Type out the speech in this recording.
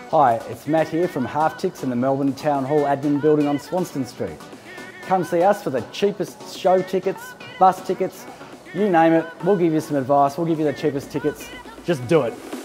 Hi, it's Matt here from Half Ticks in the Melbourne Town Hall Admin Building on Swanston Street. Come see us for the cheapest show tickets, bus tickets, you name it, we'll give you some advice, we'll give you the cheapest tickets. Just do it.